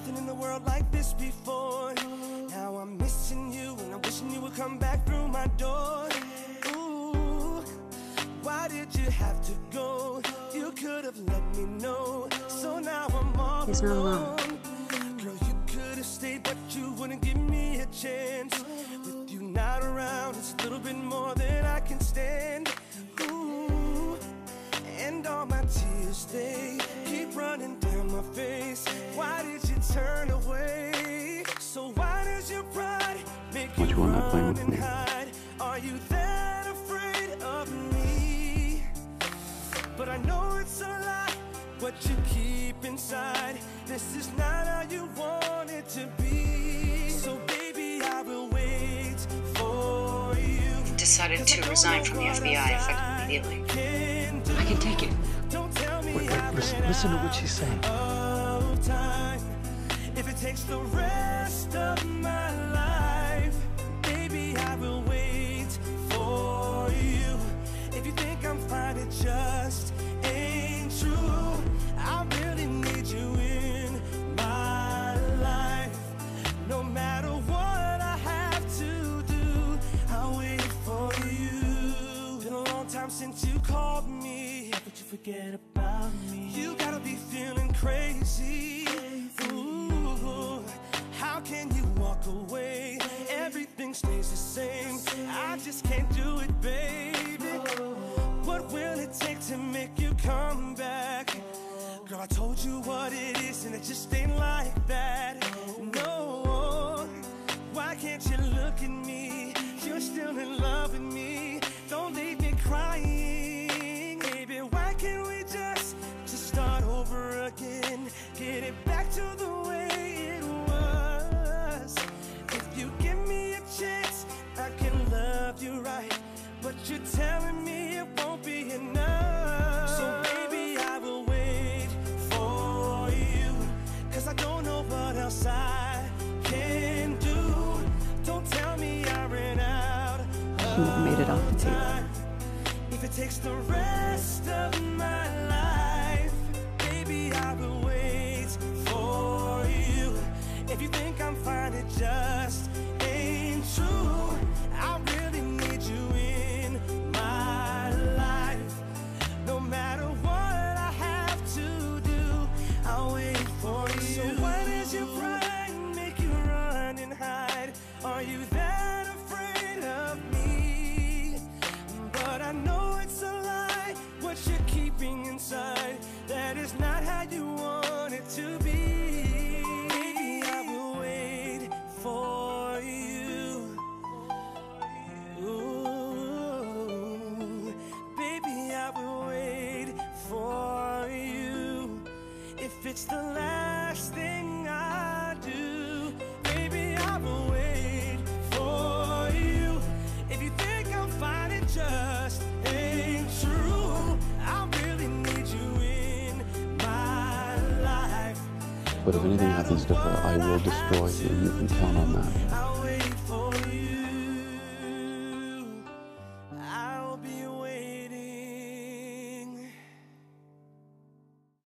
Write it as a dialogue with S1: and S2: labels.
S1: nothing in the world like this before. Now I'm missing you and I'm wishing you would come back through my door. Ooh, why did you have to go? You could have let me know. So now I'm all
S2: He's not alone.
S1: alone. Girl, you could have stayed, but you wouldn't give me a chance. With you not around, it's a little bit more than I can stand. Ooh, and all my tears, they keep running down my face. Why did you turn away? So why does your pride make you run and hide? Are you that afraid of me? But I know it's a lie, what you keep inside. This is not how you want it to be. So baby, I will wait for you.
S2: He decided to resign from the FBI effective immediately. I can take it.
S3: Wait, listen to what she's saying.
S1: If it takes the rest of my life, baby, I will wait for you. If you think I'm fine, it just ain't true. I really need you in my life. No matter what I have to do, I'll wait for you. Been a long time since you called me, but you forget about me. You gotta be feeling crazy. Ooh, how can you walk away? Everything stays the same. I just can't do it, baby. What will it take to make you come back? Girl, I told you what it is, and it just ain't like that. No, why can't you look at me? You're still in love with me. Don't leave me crying, baby. Why can't we just start over again? Get it back to the way it was. If you give me a chance, I can love you right. But you're telling me it won't be enough. So baby, I will wait for you, 'cause I don't know what else I can do. Don't tell me I ran out
S2: He never made it off the table.
S1: If it takes the rest of my life, baby, I will wait for you. If you think I'm fine, it just ain't true. I really need you in my life. No matter what I have to do, I'll wait for you. So why does your pride make you run and hide? Are you that afraid of me? But I know it's a lie, what you're keeping inside. That is not how you want it to be. Baby, I will wait for you. Ooh, baby, I will wait for you. If it's the last thing I do, baby, I will wait for you. If you think I'm fine, it just ain't true. I really need you in my life.
S3: But if anything happens to her, I will destroy you, and you can count on that.